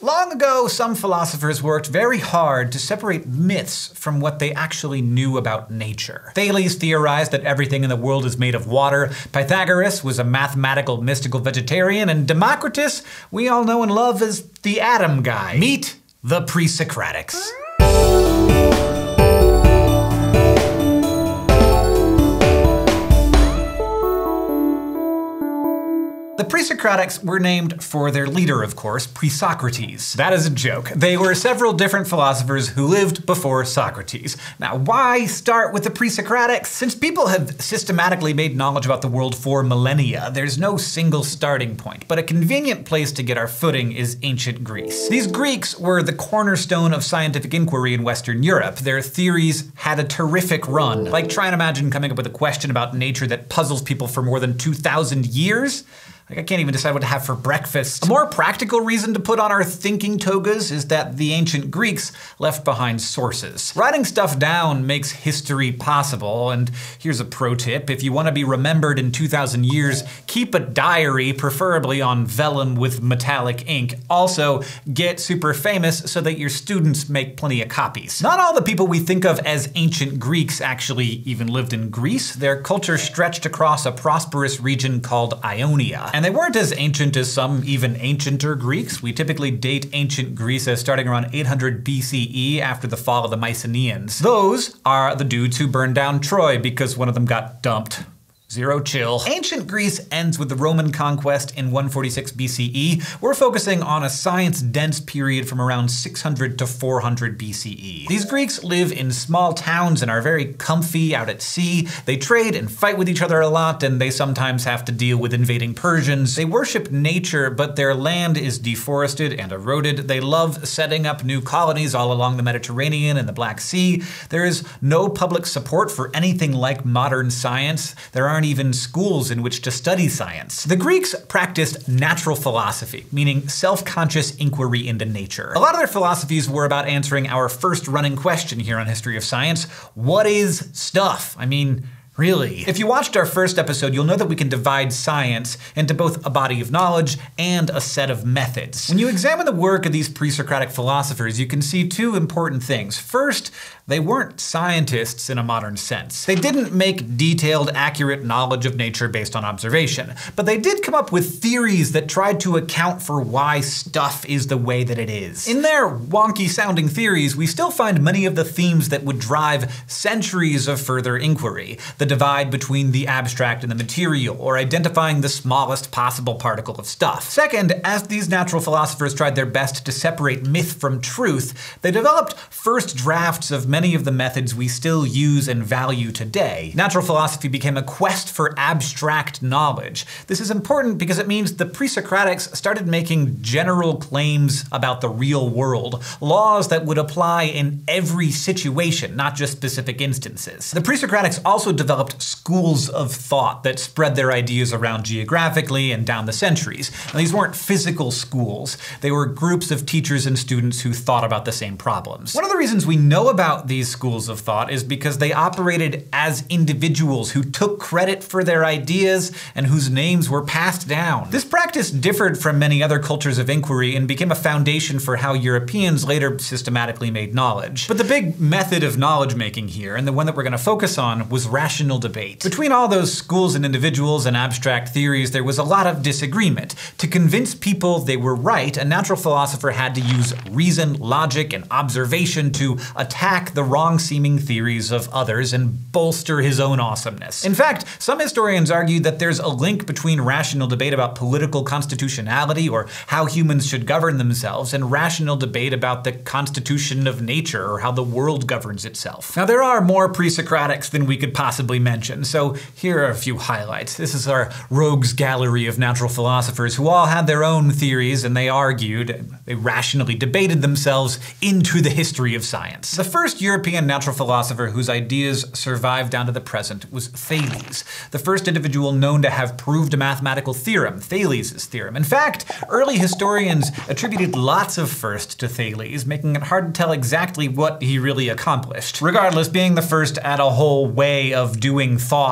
Long ago, some philosophers worked very hard to separate myths from what they actually knew about nature. Thales theorized that everything in the world is made of water, Pythagoras was a mathematical mystical vegetarian, and Democritus, we all know and love as the atom guy. Meet the Presocratics. The Presocratics were named for their leader, of course, Presocrates. That is a joke. They were several different philosophers who lived before Socrates. Now, why start with the Presocratics? Since people have systematically made knowledge about the world for millennia, there's no single starting point, but a convenient place to get our footing is ancient Greece. These Greeks were the cornerstone of scientific inquiry in Western Europe. Their theories had a terrific run. Like, try and imagine coming up with a question about nature that puzzles people for more than 2,000 years. Like, I can't even decide what to have for breakfast. A more practical reason to put on our thinking togas is that the ancient Greeks left behind sources. Writing stuff down makes history possible, and here's a pro tip. If you want to be remembered in 2,000 years, keep a diary, preferably on vellum with metallic ink. Also, get super famous so that your students make plenty of copies. Not all the people we think of as ancient Greeks actually even lived in Greece. Their culture stretched across a prosperous region called Ionia. And they weren't as ancient as some even ancienter Greeks. We typically date ancient Greece as starting around 800 BCE after the fall of the Mycenaeans. Those are the dudes who burned down Troy because one of them got dumped. Zero chill. Ancient Greece ends with the Roman conquest in 146 BCE. We're focusing on a science-dense period from around 600 to 400 BCE. These Greeks live in small towns and are very comfy out at sea. They trade and fight with each other a lot, and they sometimes have to deal with invading Persians. They worship nature, but their land is deforested and eroded. They love setting up new colonies all along the Mediterranean and the Black Sea. There is no public support for anything like modern science. There aren't even schools in which to study science. The Greeks practiced natural philosophy, meaning self-conscious inquiry into nature. A lot of their philosophies were about answering our first running question here on History of Science: what is stuff? I mean, really? If you watched our first episode, you'll know that we can divide science into both a body of knowledge and a set of methods. When you examine the work of these pre-Socratic philosophers, you can see two important things. First, they weren't scientists in a modern sense. They didn't make detailed, accurate knowledge of nature based on observation, but they did come up with theories that tried to account for why stuff is the way that it is. In their wonky-sounding theories, we still find many of the themes that would drive centuries of further inquiry. The divide between the abstract and the material, or identifying the smallest possible particle of stuff. Second, as these natural philosophers tried their best to separate myth from truth, they developed first drafts of many of the methods we still use and value today. Natural philosophy became a quest for abstract knowledge. This is important because it means the Presocratics started making general claims about the real world, laws that would apply in every situation, not just specific instances. The Presocratics also developed schools of thought that spread their ideas around geographically and down the centuries. Now, these weren't physical schools. They were groups of teachers and students who thought about the same problems. One of the reasons we know about these schools of thought is because they operated as individuals who took credit for their ideas and whose names were passed down. This practice differed from many other cultures of inquiry and became a foundation for how Europeans later systematically made knowledge. But the big method of knowledge making here, and the one that we're going to focus on, was rational debate. Between all those schools and individuals and abstract theories, there was a lot of disagreement. To convince people they were right, a natural philosopher had to use reason, logic, and observation to attack the wrong-seeming theories of others and bolster his own awesomeness. In fact, some historians argue that there's a link between rational debate about political constitutionality, or how humans should govern themselves, and rational debate about the constitution of nature, or how the world governs itself. Now, there are more Presocratics than we could possibly mention, so here are a few highlights. This is our rogues gallery of natural philosophers who all had their own theories, and they argued, they rationally debated themselves into the history of science. The first European natural philosopher whose ideas survived down to the present was Thales, the first individual known to have proved a mathematical theorem, Thales' theorem. In fact, early historians attributed lots of firsts to Thales, making it hard to tell exactly what he really accomplished. Regardless, being the first at a whole way of doing thought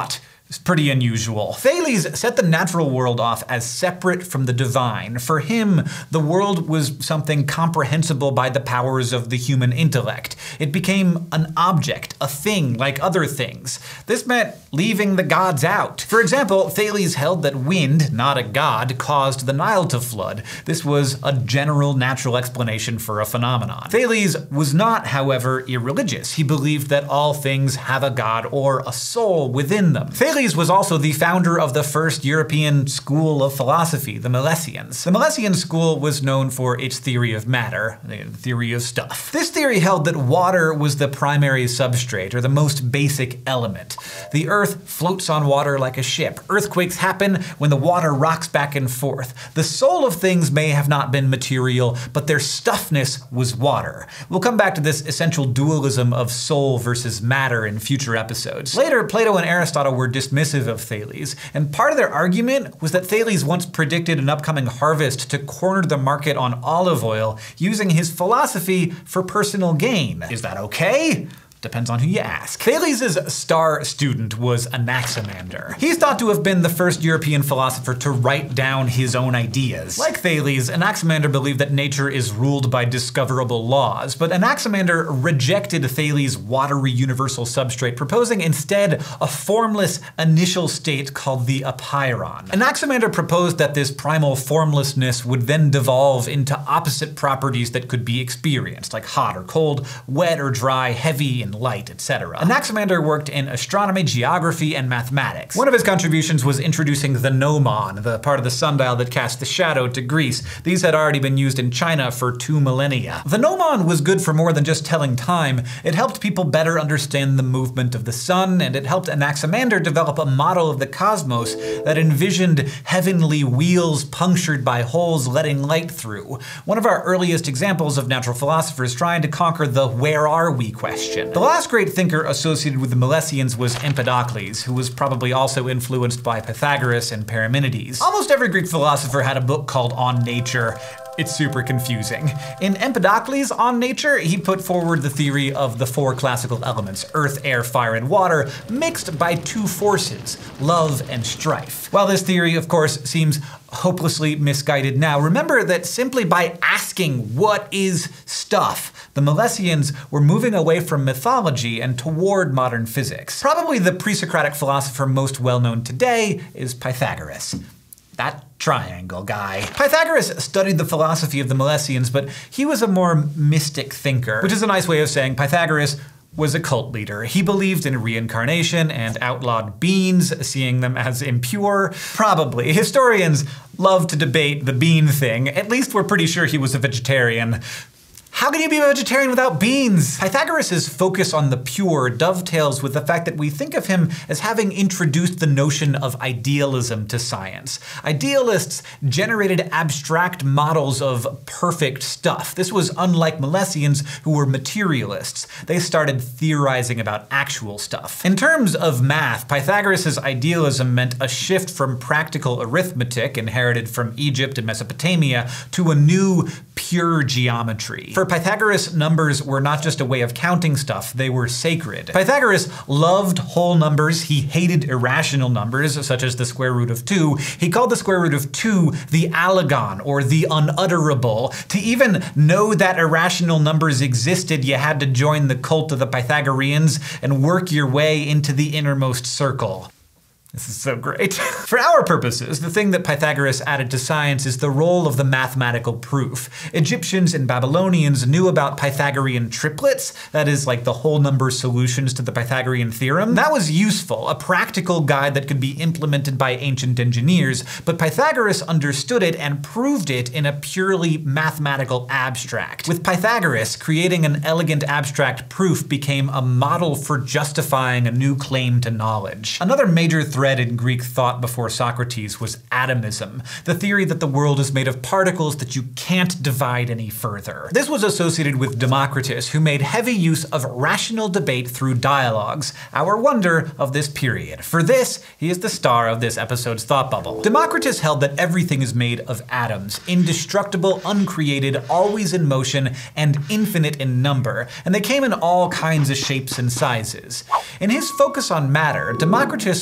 It's pretty unusual. Thales set the natural world off as separate from the divine. For him, the world was something comprehensible by the powers of the human intellect. It became an object, a thing like other things. This meant leaving the gods out. For example, Thales held that wind, not a god, caused the Nile to flood. This was a general natural explanation for a phenomenon. Thales was not, however, irreligious. He believed that all things have a god or a soul within them. Thales was also the founder of the first European school of philosophy, the Milesians. The Milesian school was known for its theory of matter, the theory of stuff. This theory held that water was the primary substrate, or the most basic element. The earth floats on water like a ship. Earthquakes happen when the water rocks back and forth. The soul of things may have not been material, but their stuffness was water. We'll come back to this essential dualism of soul versus matter in future episodes. Later, Plato and Aristotle were dismissive of Thales, and part of their argument was that Thales once predicted an upcoming harvest to corner the market on olive oil using his philosophy for personal gain. Is that okay? Depends on who you ask. Thales' star student was Anaximander. He's thought to have been the first European philosopher to write down his own ideas. Like Thales, Anaximander believed that nature is ruled by discoverable laws, but Anaximander rejected Thales' watery universal substrate, proposing instead a formless initial state called the apeiron. Anaximander proposed that this primal formlessness would then devolve into opposite properties that could be experienced, like hot or cold, wet or dry, heavy and light, etc. Anaximander worked in astronomy, geography, and mathematics. One of his contributions was introducing the gnomon, the part of the sundial that cast the shadow, to Greece. These had already been used in China for 2 millennia. The gnomon was good for more than just telling time. It helped people better understand the movement of the sun, and it helped Anaximander develop a model of the cosmos that envisioned heavenly wheels punctured by holes letting light through. One of our earliest examples of natural philosophers trying to conquer the "where are we" question. The last great thinker associated with the Milesians was Empedocles, who was probably also influenced by Pythagoras and Parmenides. Almost every Greek philosopher had a book called On Nature. It's super confusing. In Empedocles' On Nature, he put forward the theory of the 4 classical elements, earth, air, fire, and water, mixed by 2 forces, love and strife. While this theory, of course, seems hopelessly misguided now, remember that simply by asking what is stuff, the Milesians were moving away from mythology and toward modern physics. Probably the pre-Socratic philosopher most well known today is Pythagoras. That triangle guy. Pythagoras studied the philosophy of the Milesians, but he was a more mystic thinker, which is a nice way of saying Pythagoras was a cult leader. He believed in reincarnation and outlawed beans, seeing them as impure. Probably. Historians love to debate the bean thing. At least we're pretty sure he was a vegetarian. How can you be a vegetarian without beans? Pythagoras' focus on the pure dovetails with the fact that we think of him as having introduced the notion of idealism to science. Idealists generated abstract models of perfect stuff. This was unlike Milesians, who were materialists. They started theorizing about actual stuff. In terms of math, Pythagoras' idealism meant a shift from practical arithmetic, inherited from Egypt and Mesopotamia, to a new pure geometry. For Pythagoras, numbers were not just a way of counting stuff, they were sacred. Pythagoras loved whole numbers, he hated irrational numbers, such as the square root of 2. He called the square root of 2 the allegon, or the unutterable. To even know that irrational numbers existed, you had to join the cult of the Pythagoreans and work your way into the innermost circle. This is so great. For our purposes, the thing that Pythagoras added to science is the role of the mathematical proof. Egyptians and Babylonians knew about Pythagorean triplets, that is, like the whole number solutions to the Pythagorean theorem. That was useful, a practical guide that could be implemented by ancient engineers, but Pythagoras understood it and proved it in a purely mathematical abstract. With Pythagoras, creating an elegant abstract proof became a model for justifying a new claim to knowledge. Another major thread in Greek thought before Socrates was atomism, the theory that the world is made of particles that you can't divide any further. This was associated with Democritus, who made heavy use of rational debate through dialogues, our wonder of this period. For this, he is the star of this episode's thought bubble. Democritus held that everything is made of atoms, indestructible, uncreated, always in motion, and infinite in number, and they came in all kinds of shapes and sizes. In his focus on matter, Democritus was a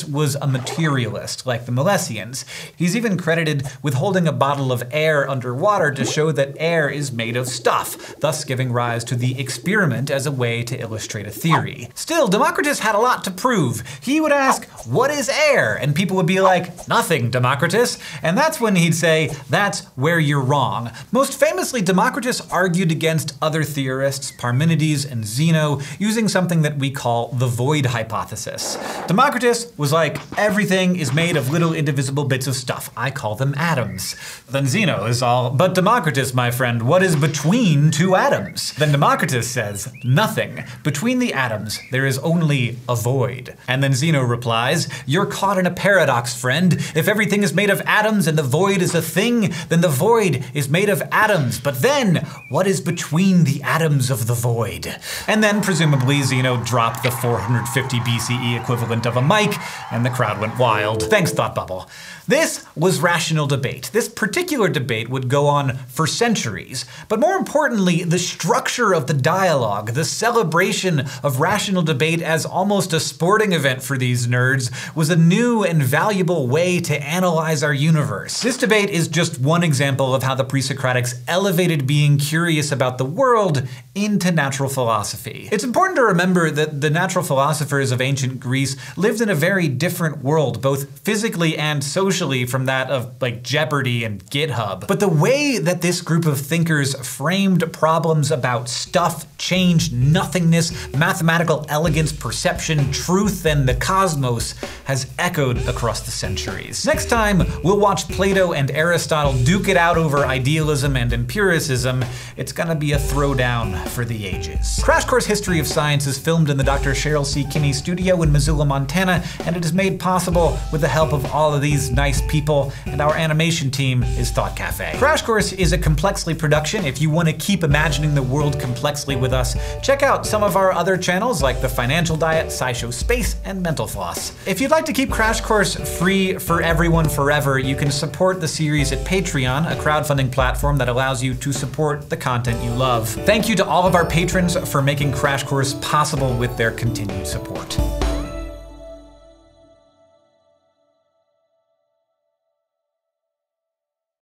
materialist, like the Milesians. He's even credited with holding a bottle of air underwater to show that air is made of stuff, thus giving rise to the experiment as a way to illustrate a theory. Still, Democritus had a lot to prove. He would ask, "What is air?" And people would be like, "Nothing, Democritus." And that's when he'd say, "That's where you're wrong." Most famously, Democritus argued against other theorists, Parmenides and Zeno, using something that we call the void hypothesis. Democritus was like, "Everything is made of little indivisible bits of stuff. I call them atoms." Then Zeno is all, "But Democritus, my friend, what is between two atoms?" Then Democritus says, "Nothing. Between the atoms, there is only a void." And then Zeno replies, "You're caught in a paradox, friend. If everything is made of atoms and the void is a thing, then the void is made of atoms. But then, what is between the atoms of the void?" And then, presumably, Zeno dropped the 450 BCE equivalent of a mic, and the crowd went wild. Thanks, Thought Bubble. This was rational debate. This particular debate would go on for centuries. But more importantly, the structure of the dialogue, the celebration of rational debate as almost a sporting event for these nerds, was a new and valuable way to analyze our universe. This debate is just one example of how the Presocratics elevated being curious about the world into natural philosophy. It's important to remember that the natural philosophers of ancient Greece lived in a very different world, both physically and socially, from that of like Jeopardy and GitHub. But the way that this group of thinkers framed problems about stuff, change, nothingness, mathematical elegance, perception, truth, and the cosmos has echoed across the centuries. Next time, we'll watch Plato and Aristotle duke it out over idealism and empiricism. It's gonna be a throwdown for the ages. Crash Course History of Science is filmed in the Dr. Cheryl C. Kinney studio in Missoula, Montana, and it is made possible with the help of all of these nice people, and our animation team is Thought Cafe. Crash Course is a Complexly production. If you want to keep imagining the world complexly with us, check out some of our other channels like The Financial Diet, SciShow Space, and Mental Floss. If you'd like to keep Crash Course free for everyone forever, you can support the series at Patreon, a crowdfunding platform that allows you to support the content you love. Thank you to all of our patrons for making Crash Course possible with their continued support.